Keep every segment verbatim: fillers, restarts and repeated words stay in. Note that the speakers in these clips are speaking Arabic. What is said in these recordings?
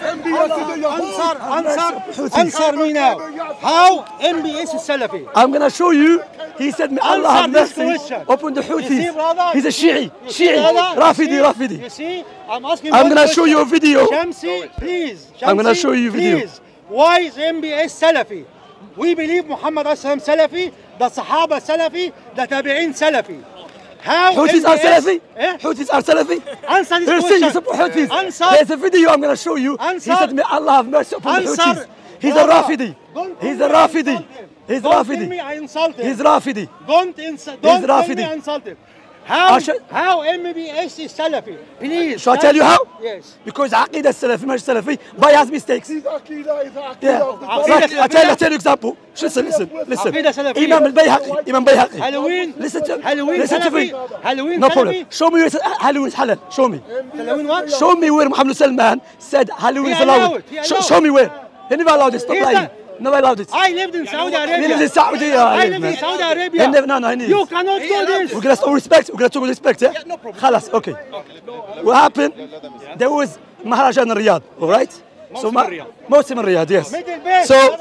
Answer, answer, answer me now. How M B S is Salafi? I'm gonna show you. He said, may Allah have mercy upon the Houthis. He's a Shi'i, Shi'i, Rafidi, Rafidi. You see, I'm asking. I'm gonna show you a video. Shamsi, please. Shamsi, I'm gonna show you a video. Please. Why is M B S Salafi? We believe Muhammad Salafi, the Sahaba Salafi, the Tabi'in Salafi. How Houthis are Salafi? Eh? Houthis are Salafi? Answer this question. question. You support Houthis. Answer. There's a video I'm going to show you. Answer. He said, may Allah have mercy upon Answer. the Houthis. He's a Rafidi. He's a Rafidi. He's Don't Rafidi. tell me I insulted. He's Rafidi. Don't insult. Don't He's tell Rafidi. me I insulted. How, Shall, how M B S is Salafi? Please. Shall I tell you how? Yes. Because Aqidah is Salafi, Maj Salafi, but he has mistakes. He's Aqidah, he's Aqidah. Yeah. Like, I tell, I tell you example. Listen, listen, listen. Imam al-Bayhaqi, Imam Bayhaqi. Halloween. Listen to, Halloween listen to me. Halloween. No problem. Show me where it says Halloween is halal. Show me. Halloween what? Show me where Muhammad Salman said Halloween is allowed. Show, show me where. He never allowed it. Stop lying. Never allowed it. I lived in Saudi Arabia. He lived in Saudi Arabia. I lived in Saudi Arabia. Never, no, no, he You cannot do this. We're gonna show respect. We're gonna show respect. Yeah. No problem. Khalas. Okay. What happened? There was Maharajan in Riyadh. All right. So Mawsim in Riyadh. Yes. So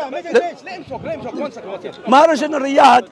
Maharajan in Riyadh.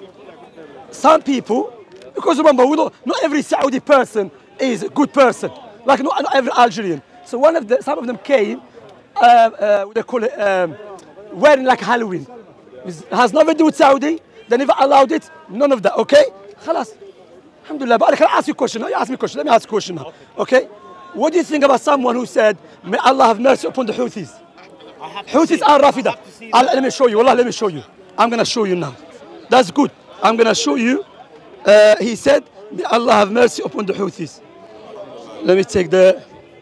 Some people, because remember, we don't, not every Saudi person is a good person. Like not, not every Algerian. So one of the, some of them came. Uh, uh, what they call it. Um, wearing like Halloween. It has nothing to do with Saudi. They never allowed it. None of that. Okay? Khalas. Alhamdulillah. But I can ask you a question. You ask me a question. Let me ask you a question now. Okay? What do you think about someone who said, may Allah have mercy upon the Houthis? Houthis are Rafida. Let me show you. Wallah, let me show you. I'm going to show you now. That's good. I'm going to show you. Uh, he said, may Allah have mercy upon the Houthis. Let me take the...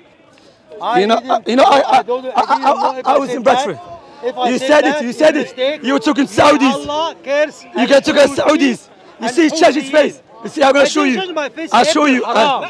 I you know, uh, you know, I, I, I, I, I, I was in Bradford. You said it, you said it. You took in Saudis. Allah cares. You can took in Saudis. You see, change his face. You see, I'm going to show you. I'll show you.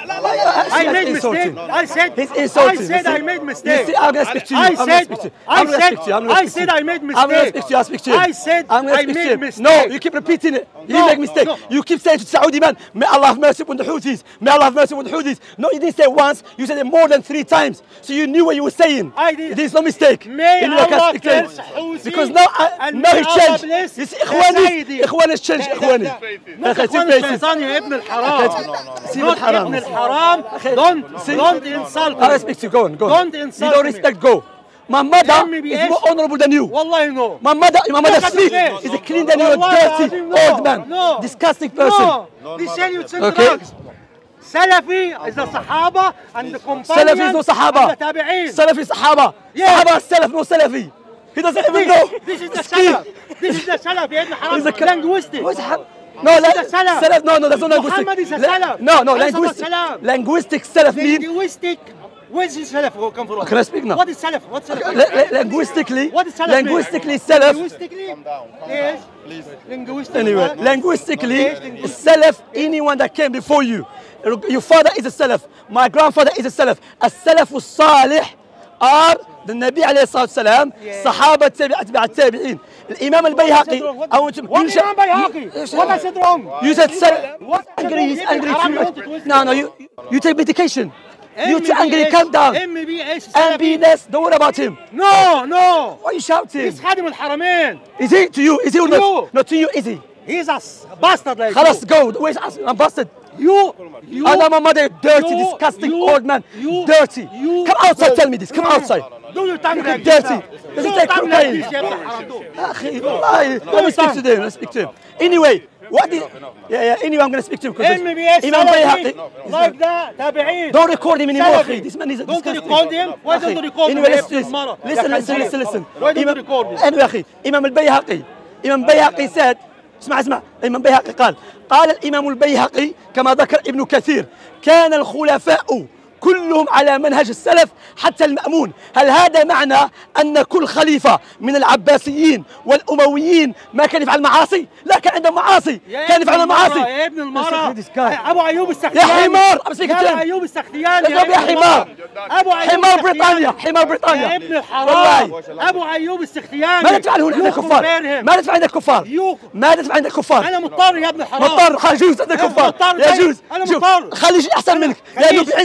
I made mistake. I said, he's insulting. I said I made mistake. You see, I'm going to speak to you. I said, I'm going to speak to you. I said I made mistake. I'm going to speak to you. I'll speak to you. I said I made mistake. No, you keep repeating it. You make mistake. You keep saying to Saudi man, may Allah have mercy upon the Houthis. May Allah have mercy upon the Houthis. No, you didn't say it once. You said it more than three times. So you knew what you were saying. I did. There's no mistake. May Allah cares Houthis. Because now, I, now he changed. You see, Ikhwani, Ikhwani has changed. Ikhwani. Not Ikhwani Shaitan, ya ibn al-haram. Not ibn al-haram. Don't, don't insult me. I respect you. Go on, go on. Don't insult me. You don't respect, go. My mother is more honorable than you. Wallahi no. My mother, my mother's feet is clean than you, a dirty old man. No. Disgusting person. No. They sell you drugs. Salafi is the Sahaba and the companions. Salafi is no Sahaba. And the Tabi'in. Salafi is Sahaba. Yeah. Sahaba is Salaf, no Salafi. He doesn't even know. This is the Salaf. This is the Salaf. Ya ibn haram. Linguistic. No, la salaf. salaf. No, no, that's not linguistic. Muhammad is a salaf. No, no, linguistic. Linguistic salaf means. Linguistic. Where does salaf come from? Can I speak now? What is salaf? What's salaf? Linguistically. What is salaf? Linguistically, salaf. Linguistically. Yes. Please. Linguistically. Anyway, linguistically, salaf anyone that came before you. Your father is a salaf. My grandfather is a salaf. A salaf salih are the Nabi alayhi salatu salam, Sahaba atba' tabi'in. Imam al-Bayhaqi. What Imam Bayhaqi? What I said wrong? You said salaf. What angry? He's angry too much. No, no, you you take medication. You too angry, calm down. M B S. M B S, don't worry about him. No, no. Why are you shouting? He's Khadim al-Haramain. Is he to you? Is he or not? No, to you, is he? He's a bastard like خلاص go. Where's I'm bastard. You, you. Adam, my mother, dirty, you, disgusting you, old man. You, dirty. You, come outside, tell me this. Come no, outside. Do your tongue like dirty. Does it take cocaine? Let me speak to them. Let's speak to him. Anyway, what did? Yeah, yeah. Anyway, I'm gonna speak to him. M B S Imam Bayhaqi. Like that, Tabi'in. Don't record him anymore. This man is a disgusting. Don't record him. Why don't you record him? Anyway, listen, listen, listen, listen, listen. Why don't you record him? Anyway, أخي, Imam al-Bayhaqi. Imam Bayhaqi said. اسمع اسمع الإمام البيهقي قال قال الإمام البيهقي كما ذكر ابن كثير كان الخلفاء كلهم على منهج السلف حتى المأمون. هل هذا معنى أن كل خليفة من العباسيين والأمويين ما كان يفعل معاصي؟ لا، كان عنده معاصي، كان يفعل المعاصي. يا ابن المرأة أبو أيوب السختياني. يا حمار يا أبو أيوب السختياني. يا حمار. أبو أيوب حمار بريطانيا، حمار بريطانيا. يا ابن الحرام. أبو أيوب السختياني. ما ندفع عند الكفار. ما ندفع عند الكفار. ما ندفع عند الكفار. أنا مضطر يا ابن الحرام. مضطر، يجوز عند الكفار. يجوز. أنا مضطر. خلي شيء أحسن منك لأنه بعزة.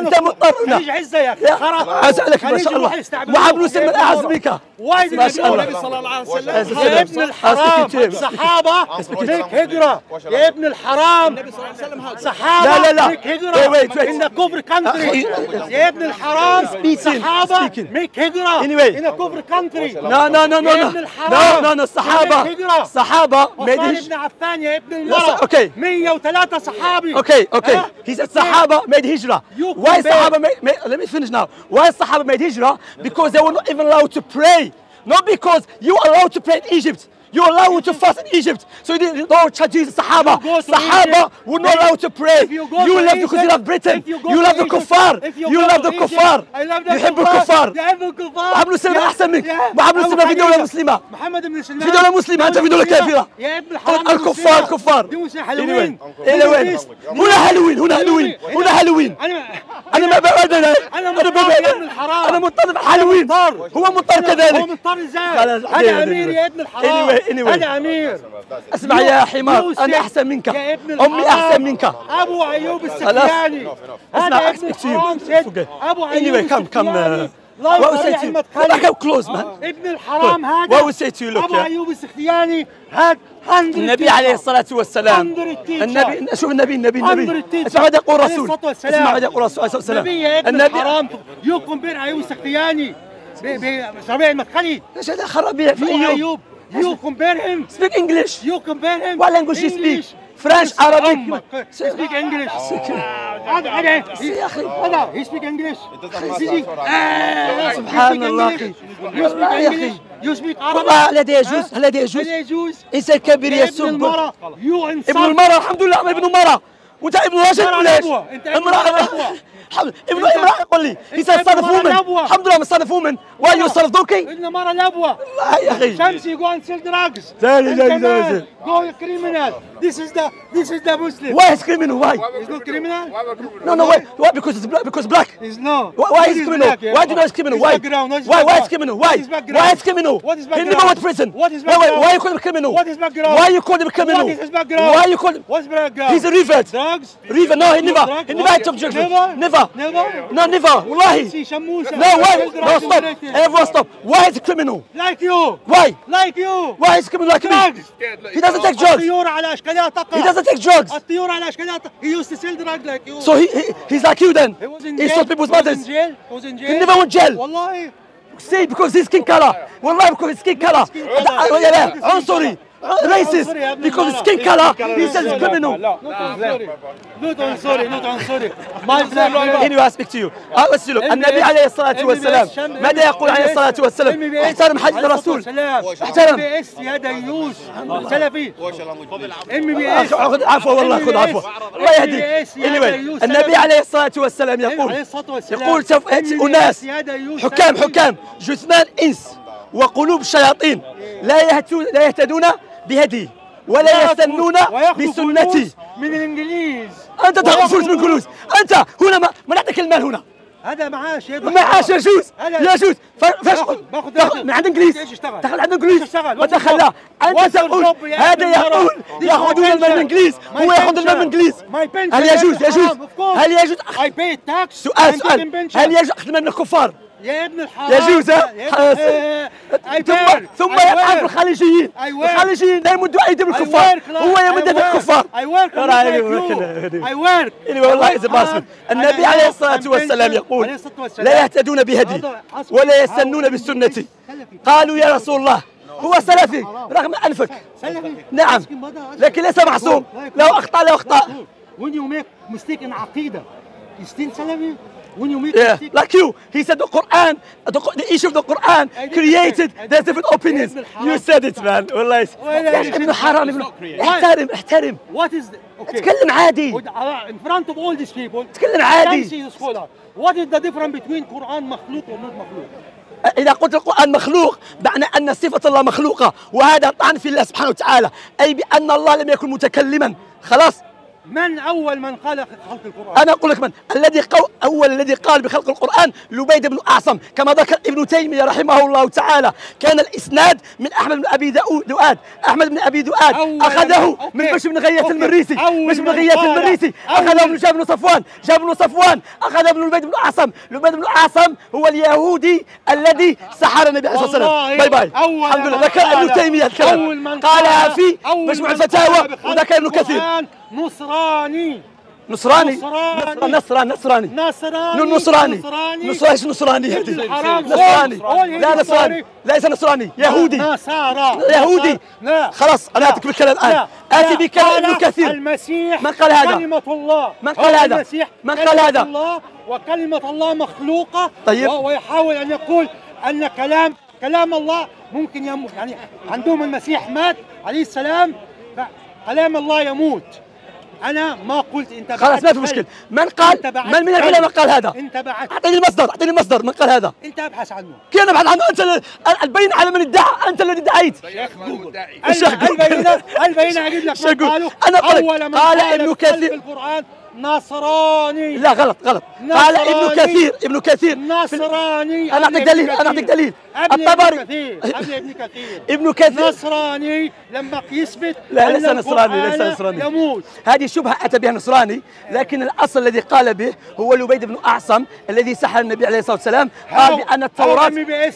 انت مضطر هنا. خليج عزه يا يا اخي خرب. اسالك ما شاء الله محمد مسلم اعز منك وايد ما شاء الله. النبي صلى الله عليه وسلم يا ابن الحرام صحابه لك هجره يا ابن الحرام صحابه لا لا لا لك هجره wait wait ان كفر كانتري يا ابن الحرام صحابه لك هجره ان كفر كانتري لا لا لا لا لا لا لا الصحابه الصحابه عثمان بن عفان يا ابن المرأة اوكي مية وثلاثة صحابي اوكي اوكي he said Sahaba made hijrah why Sahaba made, made let me finish now why Sahaba made hijrah because they were not even allowed to pray not because you are allowed to pray in Egypt you're allowed to fast in Egypt so you didn't don't judge the Sahaba Sahaba were not allowed to pray you, you love because you love Britain you, you love the kuffar you love the kuffar يحب الكفار محمد بن سلمة أحسن منك محمد بن سلمة في دولة مسلمة محمد بن سلمة في دولة مسلمة أنت في دولة كافرة يا ابن الحرام الكفار كفار إلى وين إلى وين هنا هالوين هنا هالوين هنا هالوين أنا ما ببعد أنا أنا ببعد أنا مضطر هالوين هو مضطر كذلك هو مضطر ازاي هذا أمير يا ابن الحرام هذا أمير اسمع يا حمار أنا أحسن منك أمي أحسن منك أبو أيوب السختياني اسمع اسمع أبو أيوب السختياني What will say to you? Like how close man. ابن الحرام هذا What will say to you look أبو أيوب السختياني هذا النبي عليه الصلاة والسلام النبي شوف النبي النبي النبي اسمع ماذا يقول الرسول اسمع ماذا يقول الرسول عليه الصلاة والسلام النبي يا ابن الحرام يوكم بين أيوب السختياني بربيع المدخلي ايش هذا خرابيع في أيوب You compare him. Speak English. You compare him. What language you speak? French, Arabic. Speak English. هذا هذا يا أخي هذا he speak English. سبحان الله أخي. You speak English. You speak Arabic. والله هل هذا يجوز؟ هل هذا يجوز؟ هل يجوز؟ إنسان كبير يسب. ابن المرأة. You insult. ابن المرأة الحمد لله أنا ابن المرأة. وأنت ابن رجل ولا إيش؟ امرأة ابن امرأة يقول لي إنسان صنف ومن الحمد لله مصنف ومن وأي يصرف دوكي؟ ابن مرة لبوة. لا يا أخي. شمسي go and sell drugs. لا لا لا go criminal. This is the this is the Muslim. Why is criminal? Why? He's not criminal. No no why? Why because it's black? Because black. He's no. Why, why is criminal? Why do you know it's criminal? Why? Why? Why is criminal? Why? Why is criminal? What is background? He never went to prison. What is Why, why, background? why you call him criminal? What is background? Why you call him criminal? What is his background? Why you call him? What's background? He's a revert. Drugs? Revert? No, he never. He never had drugs. Never? Never. Never? No, never. Wallahi. No, why? No, stop. Everyone stop. Why is he criminal? Like you. Why? Like you. Why is he criminal like me? Drugs. He doesn't take drugs. الطيور على أشكالها تقع. He doesn't take drugs. الطيور على أشكالها تقع. He used to sell drugs like you. So he, he he's like you then. He was in He jail. stole people's He was mothers. in jail. He was in jail. He never went jail. والله. See, because his skin color. Wallahi, because his skin color. I'm sorry. Racist. Because his skin color. He says it's criminal. Not on sorry. Not on sorry. My black. Anyway, I speak to you. Uh, let's look. النبي عليه الصلاة والسلام ماذا يقول عليه الصلاة والسلام؟ احترم حديث الرسول. احترم. ام بي اس يا ديوس سلفي. ام بي اس. خذ عفو والله خذ عفو. الله يهديك. Anyway, النبي عليه الصلاة والسلام يقول يقول سوف يأتي أناس حكام حكام جثمان إنس وقلوب شياطين لا يهتدون لا يهتدون بهدي ولا يستنون بسنتي. من الانجليز. انت تاخذ فلوس من الفلوس انت هنا ما, ما نعطيك المال هنا هذا معاش يا معاش يجوز يجوز فاش تاخذ من عند انجليز تاخذ عند انجليز ودخل لا انت تقول هذا يقول ياخذون المال من الانجليز هو ياخذ المال من الانجليز هل يجوز يجوز هل يجوز سؤال سؤال هل يجوز اخذ المال من الكفار يا ابن الحرام يجوز ثم ثم يفعل في الخليجيين الخليجيين لا يمدوا ايديهم الكفار هو يمد بالكفار I work I work والله إذا باسم النبي عليه الصلاة والسلام يقول لا يهتدون بهدي ولا يستنون بالسنة قالوا يا رسول الله هو سلفي رغم أنفك نعم لكن ليس معصوم لو أخطأ لو أخطأ When you make mistake in عقيدة you still Salafi? When you make yeah, mistake like you, he said the Quran, the, the issue of the Quran created there's different opinions. You said it, man. والله يا أخي ابن حرام ابن احترم احترم. What is the, okay. تكلم عادي. In front of all these people. تكلم عادي. What is the difference between Quran مخلوق و not مخلوق? إذا قلت القرآن مخلوق معنى أن صفة الله مخلوقة وهذا طعن في الله سبحانه وتعالى أي بأن الله لم يكن متكلما خلاص من اول من قال خلق القران؟ انا اقول لك من الذي قو... اول الذي قال بخلق القران لبيد بن اعصم، كما ذكر ابن تيميه رحمه الله تعالى. كان الاسناد من احمد بن ابي دؤاد، احمد بن ابي دؤاد اخذه من بشر بن غياث المريسي، بشر بن غياث المريسي اخذه من جابر بن صفوان، جابر بن صفوان اخذه من لبيد بن اعصم، لبيد بن اعصم هو اليهودي الذي سحر النبي عليه الصلاه والسلام. باي باي. الحمد لله. ذكر ابن تيميه الكلام قالها في مجموع الفتاوى، وذكر ابن كثير. نصراني نصراني نصراني نصراني نصراني نصراني نصراني نصراني ايش نصراني هذه؟ نصراني لا نصراني ليس نصراني، يهودي نصارى يهودي. خلاص انا اتيك بالكلام الان، اتي بكلام ابن كثير. المسيح من قال هذا؟ كلمة الله. من قال هذا؟ المسيح من قال هذا؟ الله وكلمة الله مخلوقة. طيب. ويحاول ان يقول ان كلام كلام الله ممكن يموت، يعني عندهم المسيح مات عليه السلام فكلام الله يموت. انا ما قلت انت خلاص ما في مشكل. من قال؟ من من العلماء قال هذا؟ انت بعد اعطيني المصدر، اعطيني المصدر. من قال هذا؟ انت ابحث عنه. كيف نبحث عنه؟ انت البين على من ادعى، انت الذي ادعيت. شيخ جوجل. الشيخ البينه البينه اجيب لك من قالوا. انا اقول قال ابن كثير القران نصراني. لا غلط غلط. قال ابن كثير ابن كثير نصراني. انا اعطيك دليل، انا اعطيك دليل. الطبري قبل ابن كثير ابن كثير نصراني لما يثبت لا ليس نصراني، ليس نصراني يموت. هذه شبهه اتى بها نصراني، لكن الاصل الذي قال به هو لبيد بن اعصم الذي سحر النبي عليه الصلاه والسلام. قال بان التوراه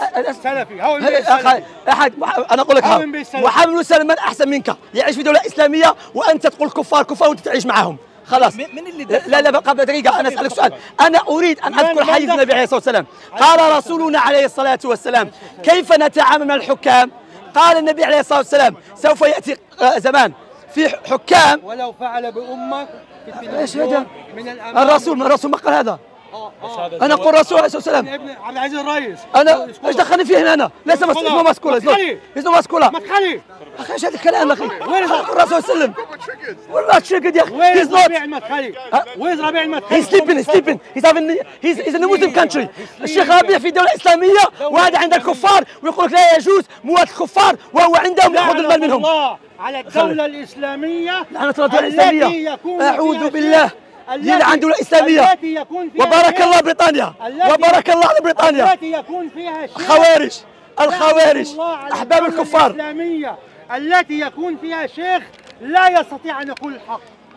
سلفي. هو سلفي. احد انا اقول لك محمد بن سلمان احسن منك، يعيش في دوله اسلاميه وانت تقول كفار كفار وانت تعيش معهم. خلاص من اللي لا لا قبل دقيقة أنا أسألك سؤال. أنا أريد أن أذكر حديث النبي عليه الصلاة والسلام. قال رسولنا عليه الصلاة والسلام كيف نتعامل مع الحكام؟ قال النبي عليه الصلاة والسلام سوف يأتي زمان في حكام ولو فعل بأمك ايش هذا؟ من الأمام. الرسول الرسول ما قال هذا. أنا أقول الرسول عليه الصلاة والسلام. ابن عبد العزيز الرئيس. أنا ايش دخلني فيه أنا؟ ليس اسمه مسكولة، اسمه مسكولة. مدخلي. أخي ايش هذا الكلام أخي؟ وين الرسول سلم؟ والله تشقد يا أخي. وين ربيع المدخلي؟ وين ربيع المدخلي؟ He's sleeping, he's sleeping. He's having he's he's in a Muslim country. الشيخ ربيع في دولة إسلامية وهذا عند الكفار ويقول لك لا يجوز موالاة الكفار وهو عندهم يأخذ المال منهم. الله على الدولة الإسلامية. لعنة الله الدولة الإسلامية. أعوذ بالله. يلعن دولة إسلامية. وبارك الله بريطانيا. وبارك الله على بريطانيا. التي يكون فيها خوارج. الخوارج أحباب الكفار. الإسلامية التي يكون فيها شيخ لا يستطيع أن يقول الحق.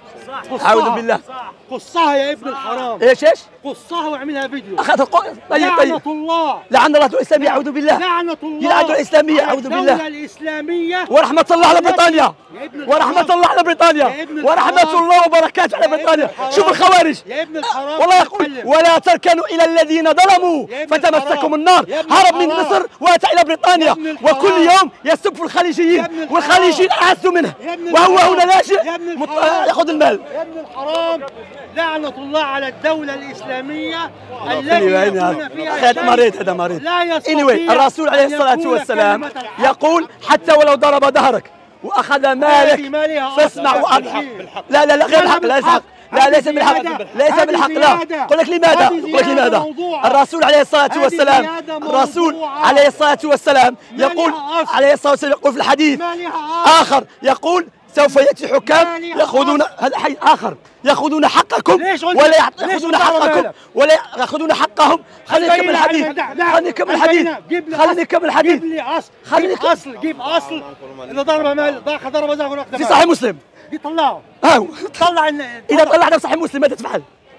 أعوذ بالله. قصها يا ابن الحرام. ايش ايش؟ قصها واعملها فيديو. أخذ الق... طيب طيب. لعنة الله. لعن الله الدولة الإسلامية. أعوذ بالله. لعنة الله. يلعن الدولة الإسلامية. أعوذ بالله. الدولة الإسلامية. ورحمة الله على بريطانيا. ورحمة الله على بريطانيا. ورحمة الله وبركاته على بريطانيا. شوف الخوارج. يا ابن الحرام. والله يقول ولا تركنوا إلى الذين ظلموا فتمسكم النار. هرب من مصر وأتى إلى بريطانيا وكل يوم يسب في الخليجيين والخليجيين أعز منه وهو هنا لاجئ يأخذ المال. يا ابن الحرام لعنة الله على الدولة الإسلامية التي يكون فيها هذا مريض هذا مريض. لا يستطيع anyway الرسول عليه الصلاة والسلام يقول حتى ولو ضرب ظهرك وأخذ مالك فاسمع وأطع. لا لا لا غير الحق لا يسحق. لا ليس بالحق ليس بالحق لا. قل لك لماذا؟ قل لك لماذا؟ الرسول عليه الصلاة والسلام الرسول عليه الصلاة والسلام يقول عليه الصلاة والسلام يقول في الحديث آخر يقول سوف يأتي حكام يأخذون هذا حي آخر يأخذون حقكم ولا يأخذون حقكم ولا يأخذون حقهم. خليني نكمل الحديث خليني نكمل الحديث خليني نكمل الحديث. جيب لي أصل جيب أصل جيب أصل. إذا ضرب مال ضاق ضرب زاغ في صحيح مسلم. طلعه ها طلع. إذا طلعنا صحيح مسلم ماذا تفعل؟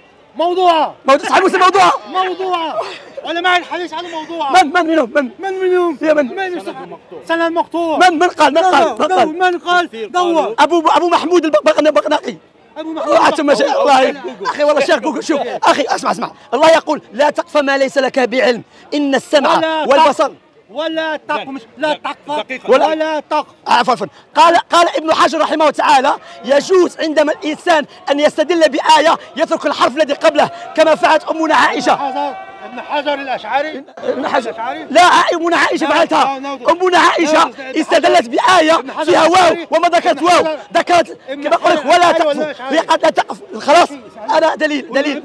موضوعه موضوع صحيح مسلم موضوعه موضوعه ولا معي الحديث عن موضوعه. من من منهم من من منهم يا من من سنة المقطوع. من من قال من قال من قال دور ابو ابو محمود البغناقي. ابو محمود ما شاء الله اخي والله شيخ جوجل. شوف اخي اسمع اسمع الله يقول لا تقف ما ليس لك بعلم ان السمع والبصر ولا تقف مش لا تقف ولا, ولا تقف. عفوا عفوا قال قال ابن حجر رحمه الله تعالى يجوز عندما الانسان ان يستدل بايه يترك الحرف الذي قبله كما فعلت امنا عائشه. ابن حجر الاشعري ابن حجر لا امنا عائشه فعلتها. امنا عائشه استدلت بايه فيها واو وما ذكرت واو ذكرت كما اقول لك ولا تقف هي قد لا تقف. خلاص انا دليل دليل.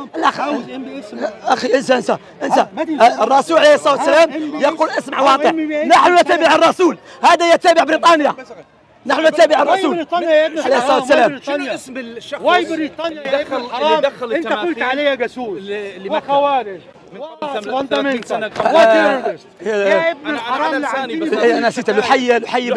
اخي انسى انسى انسى. الرسول عليه الصلاه والسلام يقول اسمع واطع نحن نتبع الرسول هذا يتبع بريطانيا نحن نتابع الرسول بريطانيا يا ابن عليه الصلاة والسلام. شنو اسم الشخص واي بريطانيا يا ابن الحرام؟ اللي دخل انت قلت عليه جاسوس اللي وخوارج من وانت ثلاثين منك سنة يا ابن الحرام. انا نسيت لحي لحي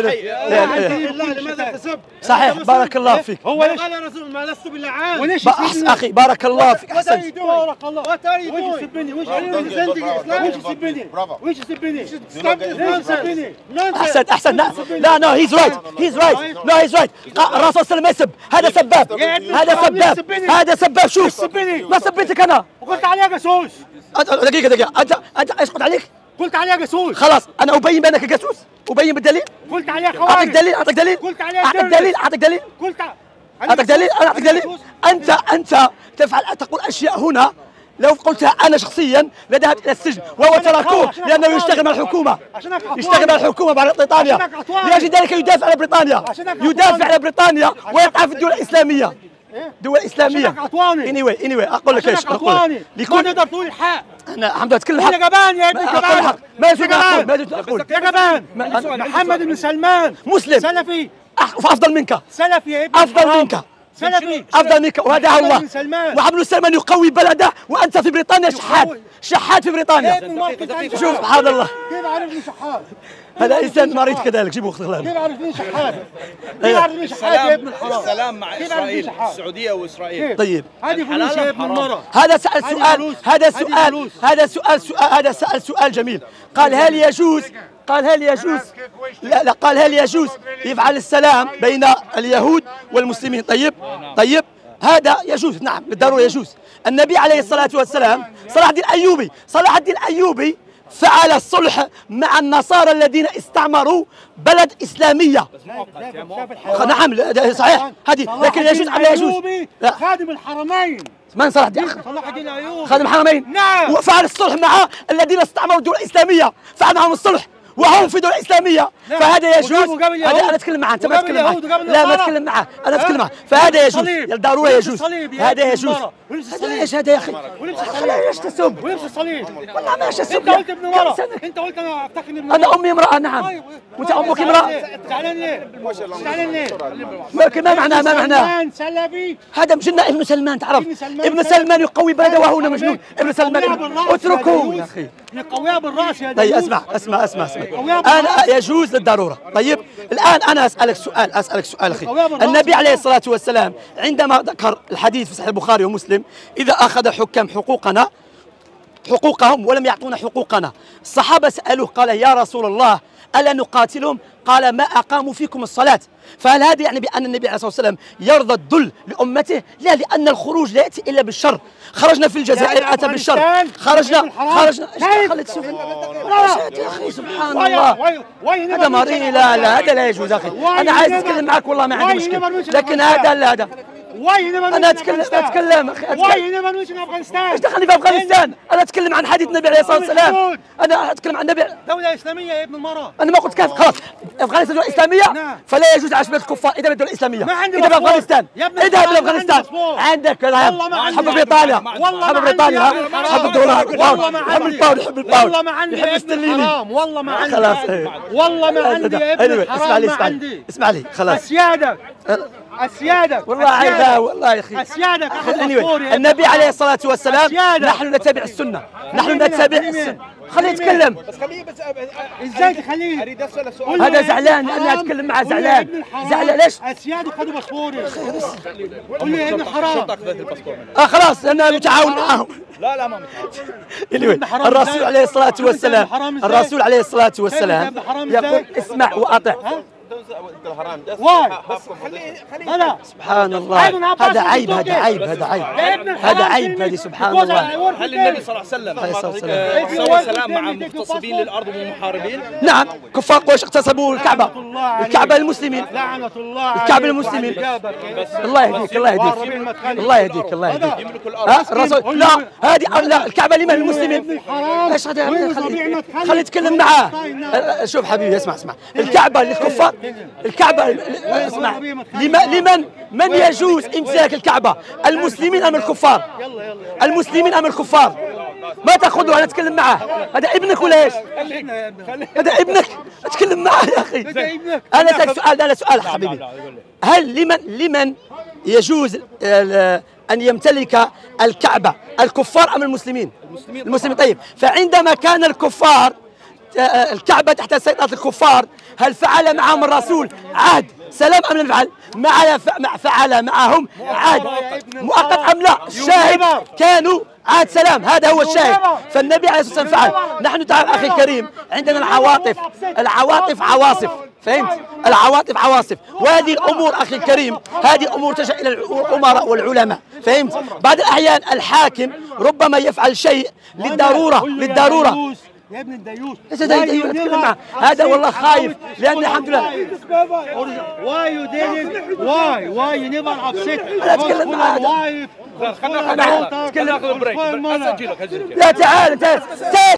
لماذا تسب؟ صحيح بارك الله فيك. هو قال الرسول ما لست باللعان. وليش اخي بارك الله فيك احسنت. بارك الله. وش يسبني؟ وش وش يسبني؟ وش يسبني؟ يسبني؟ احسنت احسنت. لا نو هيز رايت هيز رايت نو هيز رايت. الرسول صلى الله عليه وسلم ما يسب، هذا سباب هذا سباب هذا سباب. شوف ما سبيتك انا وقلت عليه جاسوس. دقيقة دقيقة أنت أنت إيش قلت عليك؟ قلت عليه جاسوس. خلاص أنا أبين بأنك جاسوس، أبين بالدليل. قلت عليه خوارج. أعطيك دليل أعطيك دليل. قلت عليه أعطيك دليل أعطيك دليل. قلت أعطيك دليل أنا أعطيك دليل. أنت أنت تفعل تقول أشياء هنا لو قلتها أنا شخصيا لذهب إلى السجن، وهو تركوه لأنه يشتغل مع الحكومة. يشتغل مع الحكومة مع بريطانيا، لأجل ذلك يدافع على بريطانيا، يدافع على بريطانيا ويقع في الدول الإسلامية. دول إسلامية. اني واي اني واي أقول لك إيش أقول لك. ما تقدر تقول الحق. أنا الحمد لله أتكلم الحق. يا جبان يا ابن جبان. ما يجوز أقول ما يجوز أقول. يا جبان محمد بن سلمان مسلم سلفي أفضل منك. سلفي يا ابن أفضل منك. سلفي أفضل منك وهذا الله. محمد بن سلمان يقوي بلده وأنت في بريطانيا شحات شحات في بريطانيا. شوف سبحان الله. كيف عرفني شحات؟ هذا إنسان مريض كذلك. جيبوا أخت كيف عرفني شحات؟ كيف عرفني شحات يا ابن الحرام؟ السلام مع إسرائيل، السعودية وإسرائيل. طيب هذه فلوس يا ابن المرة. هذا سأل سؤال هذا سؤال هذا سؤال سؤال هذا سأل سؤال جميل. قال هل يجوز قال هل يجوز لا لا قال هل يجوز يفعل السلام بين اليهود والمسلمين؟ طيب طيب هذا يجوز، نعم بالضرورة يجوز. النبي عليه الصلاة والسلام صلاح الدين الأيوبي صلاح الدين الأيوبي فعل الصلح مع النصارى الذين استعمروا بلد إسلامية. نعم صحيح هذه، لكن يجوز أم لا يجوز؟ خادم الحرمين. من صلاح الدين؟ صلاح الدين الأيوبي خادم الحرمين. نعم. وفعل الصلح مع الذين استعمروا الدول الإسلامية، فعل معهم الصلح وهم في دولة إسلامية. نعم. فهذا يجوز. هذا أنا أتكلم معه أنت ما تتكلم معه. لا ما أتكلم معه أنا أتكلم معه. فهذا يجوز ضرورة يجوز. هذا يجوز. هذا ايش هذا يا أخي؟ ليش تسب؟ ولبس الصليب. والله ما اسب. انت قلت ابن مرة. انت قلت انا افتخر ابن مرة. انا امي امراه نعم. وانت امك امراه. زعلان ليه؟ زعلان ليه؟ لكن ما معناه ما معناه؟ سلفي. هذا مجنة ابن سلمان تعرف. ابن سلمان يقوي بلده وهو مجنون. ابن سلمان اتركوه يا اخي. يقويها بالراس يا طيب اسمع اسمع اسمع اسمع انا يجوز للضروره. طيب الان انا اسالك سؤال اسالك سؤال اخي. النبي عليه الصلاه والسلام عندما ذكر الحديث في صحيح البخاري ومسلم اذا اخذ حكام حقوقنا حقوقهم ولم يعطونا حقوقنا، الصحابه سالوه قال يا رسول الله الا نقاتلهم؟ قال ما اقاموا فيكم الصلاه. فهل هذا يعني بان النبي عليه الصلاه والسلام يرضى الذل لامته؟ لا، لان الخروج لا ياتي الا بالشر. خرجنا في الجزائر اتى بالشر. خرجنا خرجنا خليت شوف يا اخي سبحان الله. هذا مريض. لا لا هذا لا يجوز اخي. انا عايز اتكلم معك والله ما عندي مشكله، لكن هذا لا هذا انا اتكلم اتكلم اخي. واي هنا مش افغانستان. ايش دخلني في افغانستان؟ انا اتكلم عن حديث النبي عليه الصلاه والسلام. انا اتكلم عن النبي. دوله اسلاميه يا ابن المراه. انا ما قلت كيف خلاص افغانستان دوله اسلاميه. نعم. فلا يجوز عشبه الكفار اذا بالدوله الاسلاميه. اذا بافغانستان اذا بافغانستان عندك حب بريطانيا حب بريطانيا حب الدولار حب الباور يحب الباور والله ما عندي يحب استليني. والله ما عندي خلاص والله ما عندي يا ابن الحرام. ما عندي. اسمع لي خلاص اسيادك اسيادك والله عيبها والله يا اخي. اسيادك النبي عليه الصلاه والسلام نحن نتبع السنه نحن نتبع السنه. خليه يتكلم. بس خليه بس ازاي تخليه؟ اريد اساله سؤال. هذا زعلان لاني اتكلم معه زعلان زعلان ليش؟ اسيادي خذوا باسبوري. قول لي يا ابن الحرام. اه خلاص انا متعاون معاهم. لا لا ما متعاون. الرسول عليه الصلاة والسلام الرسول عليه الصلاة والسلام يقول اسمع وأطع. واي هذا سبحان الله. هذا عيب هذا عيب هذا عيب هذا عيب هذه سبحان الله. هل النبي صلى الله عليه وسلم سوى سلام مع مغتصبين للأرض ومحاربين؟ نعم كفار قريش اغتصبوا الكعبة الكعبة للمسلمين لعنة الله الكعبة للمسلمين. الله يهديك الله يهديك الله يهديك الله يهديك. ها الرسول لا هذه لا الكعبة لمن؟ المسلمين. ايش هذا؟ خليه يتكلم معاه. شوف حبيبي اسمع اسمع الكعبة للكفار الكعبة اسمع لمن لمن من يجوز امتلاك الكعبة؟ المسلمين ام الكفار؟ المسلمين ام الكفار؟ ما تاخذه انا اتكلم معاه. هذا ابنك ولا ايش؟ هذا ابنك اتكلم معاه يا اخي. انا اسالك سؤال، انا سؤال حبيبي، هل لمن لمن يجوز ان يمتلك الكعبه، الكفار ام المسلمين؟ المسلمين. طيب، فعندما كان الكفار الكعبه تحت سيطره الكفار، هل فعل معهم الرسول عهد سلام ام لم يفعل؟ مع فعل معهم عهد مؤقت ام لا؟ الشاهد كانوا عهد سلام، هذا هو الشاهد. فالنبي عليه الصلاه والسلام فعل. نحن تعال اخي الكريم، عندنا العواطف، العواطف عواصف، فهمت؟ العواطف عواصف، وهذه الامور اخي الكريم هذه امور ترجع الى الامراء والعلماء، فهمت؟ بعض الاحيان الحاكم ربما يفعل شيء للضروره للضروره يا ابن الديوس. ليس ديوس، اتكلم معه. هذا والله خايف، لان الحمد لله. Why you didn't? Why? Why you never upset? انا اتكلم معه. خلينا ناخذ بريك. لا تعال انت.